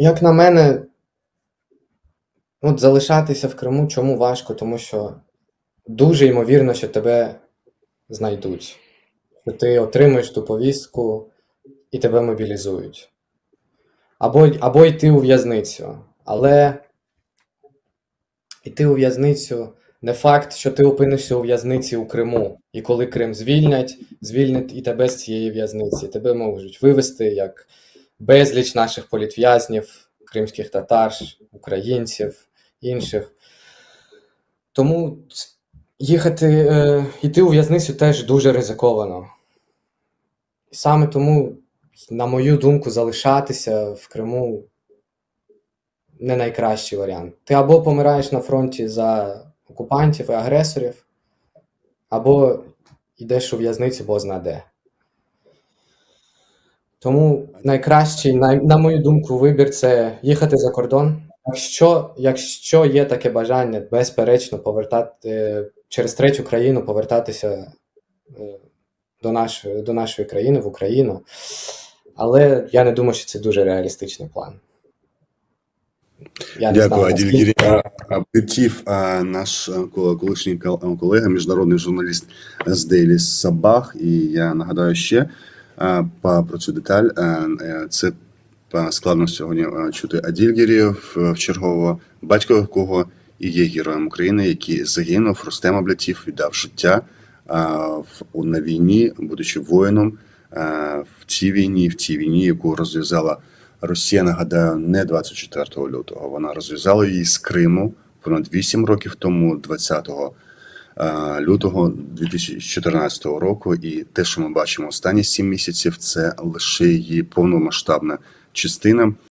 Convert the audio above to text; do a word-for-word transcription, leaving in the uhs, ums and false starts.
Як на мене, от залишатися в Криму чому важко? Тому що дуже ймовірно, що тебе знайдуть. Що ти отримаєш ту повістку і тебе мобілізують. Або, або йти у в'язницю. Але йти у в'язницю не факт, що ти опинишся у в'язниці у Криму. І коли Крим звільнять, звільнять і тебе з цієї в'язниці. Тебе можуть вивезти як безліч наших політв'язнів, кримських татар, українців, інших. Тому їхати, е, йти у в'язницю теж дуже ризиковано. І саме тому, на мою думку, залишатися в Криму не найкращий варіант. Ти або помираєш на фронті за окупантів і агресорів, або йдеш у в'язницю бозна де. Тому найкращий, на, на мою думку, вибір – це їхати за кордон. Якщо, якщо є таке бажання, безперечно, повертати через третю країну, повертатися до нашої, до нашої країни, в Україну. Але я не думаю, що це дуже реалістичний план. Я Дякую, Аділь Гірі. Облетів наш колишній колега, міжнародний журналіст з Daily Sabah. І я нагадаю ще про цю деталь. Це складно сьогодні чути Аділь Гірієв, вчергово, батько якого і є героєм України, який загинув, Рустем Облетів, віддав життя на війні, будучи воїном в цій війні, в цій війні, яку розв'язала Росія, нагадаю, не двадцять четвертого лютого. Вона розв'язала її з Криму понад вісім років тому, двадцятого лютого дві тисячі чотирнадцятого року. І те, що ми бачимо останні сім місяців, це лише її повномасштабна частина.